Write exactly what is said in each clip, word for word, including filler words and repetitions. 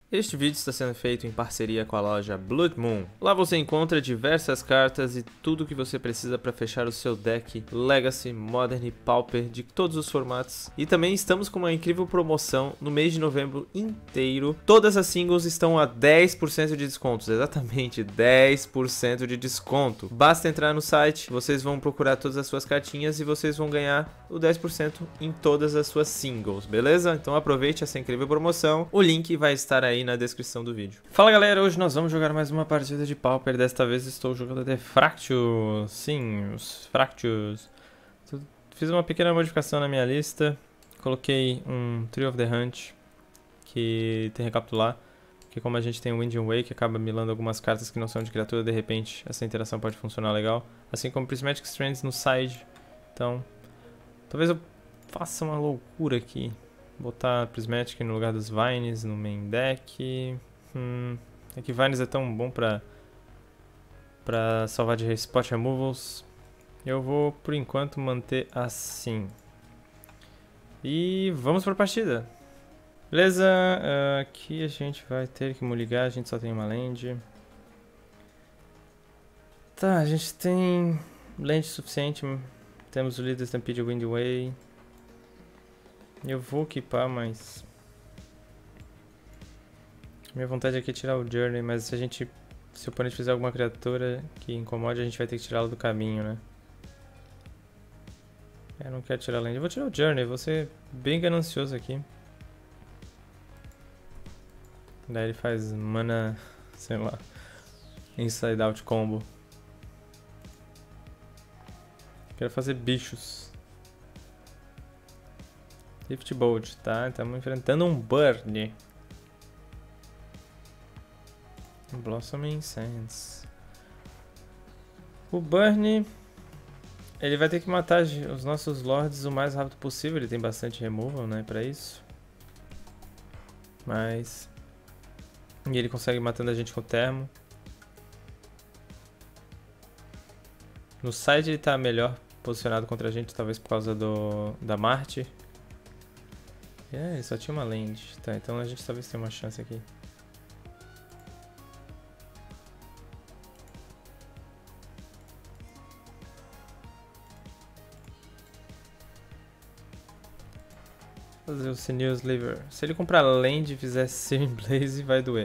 Este vídeo está sendo feito em parceria com a loja Blood Moon. Lá você encontra diversas cartas e tudo que você precisa para fechar o seu deck Legacy, Modern e Pauper de todos os formatos. E também estamos com uma incrível promoção no mês de novembro inteiro. Todas as singles estão a dez por cento de descontos, exatamente dez por cento de desconto. Basta entrar no site, vocês vão procurar todas as suas cartinhas e vocês vão ganhar o dez por cento em todas as suas singles, beleza? Então aproveite essa incrível promoção. O link vai estar aí na descrição do vídeo. Fala galera, hoje nós vamos jogar mais uma partida de Pauper. Desta vez estou jogando de Fractus. Sim, os Fractus. Fiz uma pequena modificação na minha lista. Coloquei um Tree of the Hunt, que tem recapitular. Porque como a gente tem o Wind and Wake, acaba milando algumas cartas que não são de criatura, de repente essa interação pode funcionar legal. Assim como Prismatic Strands no side. Então, talvez eu faça uma loucura aqui. Botar Prismatic no lugar dos Vines no main deck. Hum, é que Vines é tão bom pra, pra salvar de spot removals. Eu vou, por enquanto, manter assim. E vamos pra partida. Beleza, uh, aqui a gente vai ter que ligar, a gente só tem uma land. Tá, a gente tem land suficiente. Temos o Leader Stampede Windway. Eu vou equipar, mas... minha vontade aqui é tirar o Journey, mas se a gente... se o oponente fizer alguma criatura que incomode, a gente vai ter que tirá-lo do caminho, né? Eu não quero tirar a land. Eu vou tirar o Journey, vou ser bem ganancioso aqui. Daí ele faz mana... sei lá... Inside Out Combo. Quero fazer bichos. Rift Bolt, tá? Estamos enfrentando um Burn. Blossoming Sands. O Burn, ele vai ter que matar os nossos Lords o mais rápido possível. Ele tem bastante removal, né, pra isso. Mas... e ele consegue matando a gente com o termo. No side ele tá melhor posicionado contra a gente, talvez por causa do da Marte. É, ele só tinha uma land. Tá, então a gente talvez tenha uma chance aqui. Fazer o Sinew Sliver. Se ele comprar land e fizer Searing Blaze, vai doer.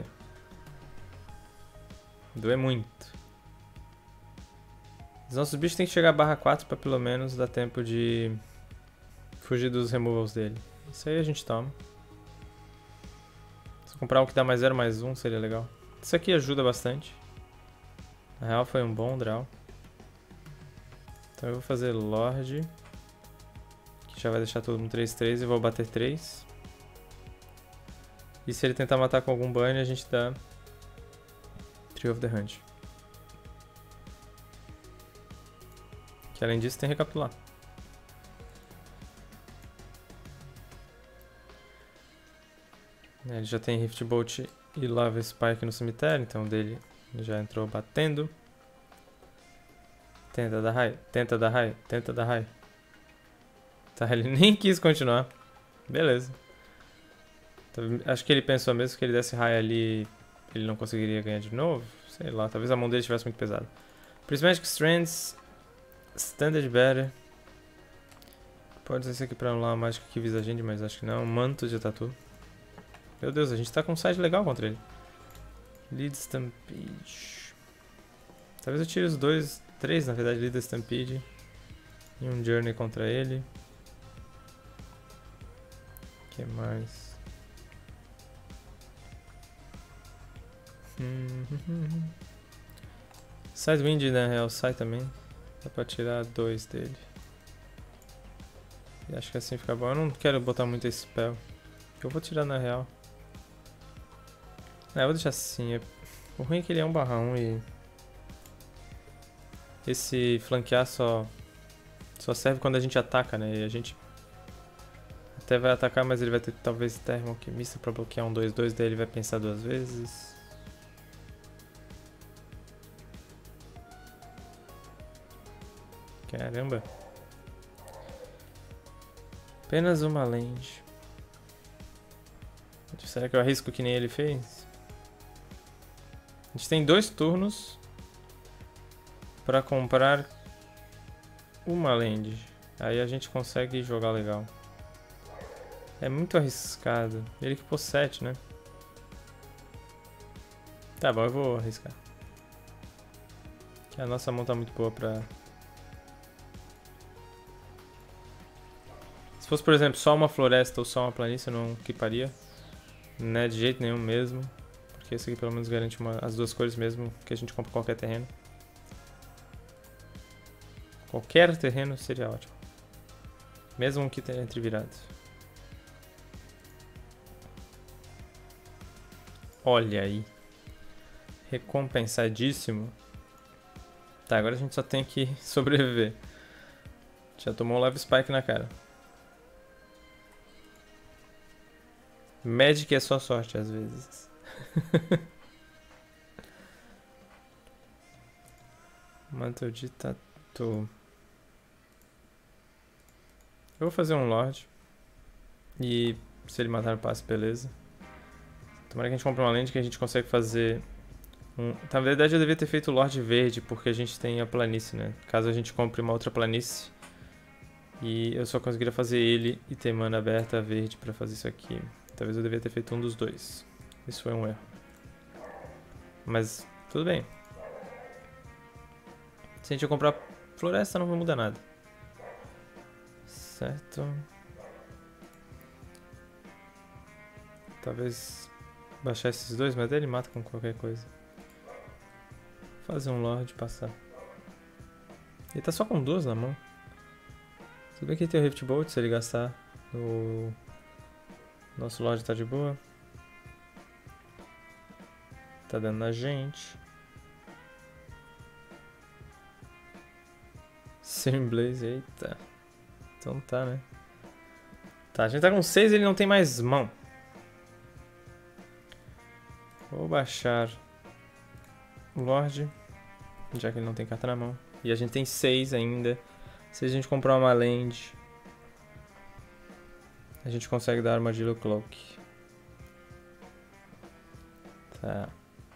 Doer muito. Os nossos bichos tem que chegar a barra quatro pra pelo menos dar tempo de fugir dos removals dele. Isso aí a gente toma. Se eu comprar um que dá mais zero, mais um, seria legal. Isso aqui ajuda bastante. Na real foi um bom draw. Então eu vou fazer Lorde, que já vai deixar todo mundo três três e vou bater três. E se ele tentar matar com algum burn, a gente dá Tree of the Hunt. Que além disso tem recapitular. Ele já tem Rift Bolt e Lava Spike no cemitério, então o dele já entrou batendo. Tenta dar high, tenta dar high, tenta dar high. Tá, ele nem quis continuar. Beleza. Então, acho que ele pensou mesmo que ele desse high ali, ele não conseguiria ganhar de novo. Sei lá, talvez a mão dele estivesse muito pesada. Prismatic Strands, Standard Better. Pode ser esse aqui pra anular a mágica que visa a gente, mas acho que não. Manto de Tatu. Meu Deus, a gente tá com um side legal contra ele. Lead Stampede. Talvez eu tire os dois, três na verdade, Lead Stampede. E um Journey contra ele. O que mais? Sidewind, na real, sai também. Dá pra tirar dois dele. E acho que assim fica bom. Eu não quero botar muito esse spell. Eu vou tirar na real. É, eu vou deixar assim. O ruim é que ele é um barra um e... esse flanquear só... só serve quando a gente ataca, né? E a gente... até vai atacar, mas ele vai ter talvez Termo Alquimista pra bloquear um dois dois, daí ele vai pensar duas vezes. Caramba. Apenas uma land. Será que eu arrisco que nem ele fez? A gente tem dois turnos pra comprar uma land. Aí a gente consegue jogar legal. É muito arriscado. Ele que pôs sete, né? Tá bom, eu vou arriscar. Que a nossa mão tá muito boa pra... Se fosse, por exemplo, só uma floresta ou só uma planície, eu não equiparia. Né, de jeito nenhum mesmo. Porque esse aqui pelo menos garante uma, as duas cores mesmo que a gente compra qualquer terreno. Qualquer terreno seria ótimo. Mesmo que tenha entre virados. Olha aí. Recompensadíssimo. Tá, agora a gente só tem que sobreviver. Já tomou um Lava Spike na cara. Magic é só sorte às vezes. Mantle de Tatu. Eu vou fazer um Lorde. E se ele matar o passe, beleza. Tomara que a gente compre uma land que a gente consegue fazer... Um... Na verdade eu devia ter feito o Lorde verde, porque a gente tem a planície, né? Caso a gente compre uma outra planície. E eu só conseguiria fazer ele e ter mana aberta verde pra fazer isso aqui. Talvez eu devia ter feito um dos dois. Isso foi um erro. Mas tudo bem. Se a gente comprar floresta não vai mudar nada. Certo. Talvez baixar esses dois, mas ele mata com qualquer coisa. Fazer um Lorde e passar. Ele tá só com duas na mão. Tudo bem que ele tem o Rift Bolt, se ele gastar o... Nosso Lorde tá de boa. Tá dando na gente. Searing Blaze, eita. Então tá, né? Tá, a gente tá com seis e ele não tem mais mão. Vou baixar o Lorde, já que ele não tem carta na mão. E a gente tem seis ainda. Se a gente comprar uma land, a gente consegue dar Armadillo Cloak. Tá.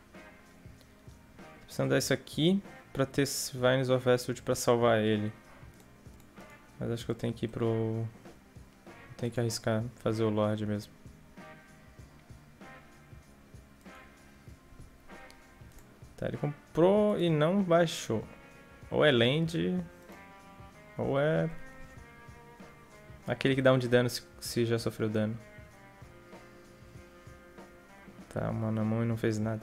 Tô precisando dar isso aqui pra ter Vines of Westwood pra salvar ele. Mas acho que eu tenho que ir pro... Tenho que arriscar fazer o Lorde mesmo. Tá, ele comprou e não baixou. Ou é land, ou é... aquele que dá um de dano se, se já sofreu dano. Tá, uma na mão e não fez nada.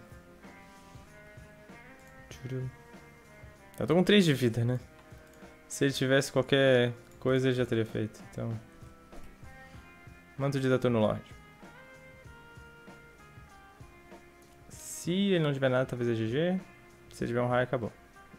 Eu tô com três de vida, né? Se ele tivesse qualquer coisa, ele já teria feito. Então... Manto de Tatu no Lorde. Se ele não tiver nada, talvez é G G. Se ele tiver um raio, acabou.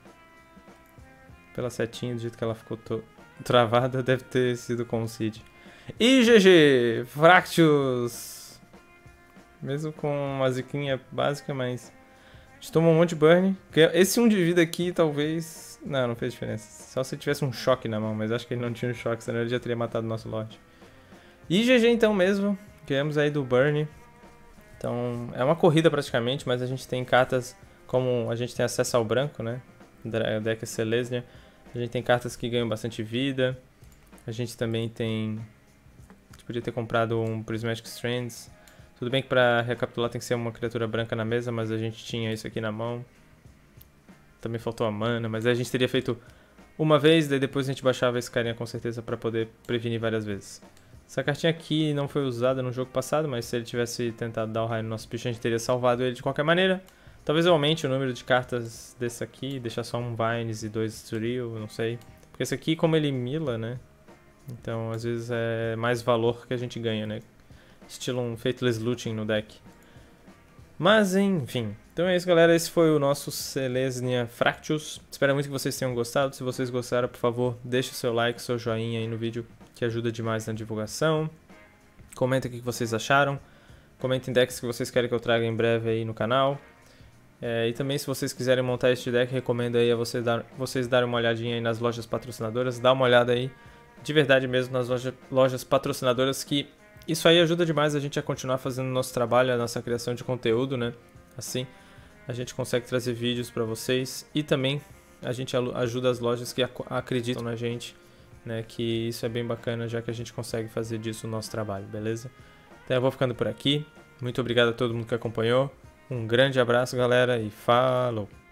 Pela setinha, do jeito que ela ficou travada, deve ter sido com o Cid. E G G! Fractus! Mesmo com uma ziquinha básica, mas... A gente tomou um monte de burn. Esse um de vida aqui, talvez... Não, não fez diferença. Só se tivesse um choque na mão, mas acho que ele não tinha um choque, senão ele já teria matado o nosso Lorde. E G G então mesmo. Ganhamos aí do burn. Então, é uma corrida praticamente, mas a gente tem cartas... Como a gente tem acesso ao branco, né? O deck é Selesnya. A gente tem cartas que ganham bastante vida. A gente também tem... A gente podia ter comprado um Prismatic Strands. Tudo bem que pra recapitular tem que ser uma criatura branca na mesa, mas a gente tinha isso aqui na mão. Também faltou a mana, mas aí a gente teria feito uma vez, daí depois a gente baixava esse carinha com certeza pra poder prevenir várias vezes. Essa cartinha aqui não foi usada no jogo passado, mas se ele tivesse tentado dar o raio no nosso bicho, a gente teria salvado ele de qualquer maneira. Talvez eu aumente o número de cartas desse aqui, deixar só um Vines e dois Surreal, não sei. Porque esse aqui, como ele mila, né? Então, às vezes é mais valor que a gente ganha, né? Estilo um Faithless Looting no deck. Mas, enfim. Então é isso, galera. Esse foi o nosso Selesnya Fractus. Espero muito que vocês tenham gostado. Se vocês gostaram, por favor, deixe o seu like, seu joinha aí no vídeo, que ajuda demais na divulgação. Comenta o que vocês acharam. Comentem decks que vocês querem que eu traga em breve aí no canal. É, e também, se vocês quiserem montar este deck, recomendo aí a você dar, vocês darem uma olhadinha aí nas lojas patrocinadoras. Dá uma olhada aí, de verdade mesmo, nas loja, lojas patrocinadoras, que isso aí ajuda demais a gente a continuar fazendo o nosso trabalho, a nossa criação de conteúdo, né? Assim, a gente consegue trazer vídeos para vocês e também a gente ajuda as lojas que acreditam na gente, né? Que isso é bem bacana, já que a gente consegue fazer disso o nosso trabalho, beleza? Então eu vou ficando por aqui. Muito obrigado a todo mundo que acompanhou. Um grande abraço, galera, e falou!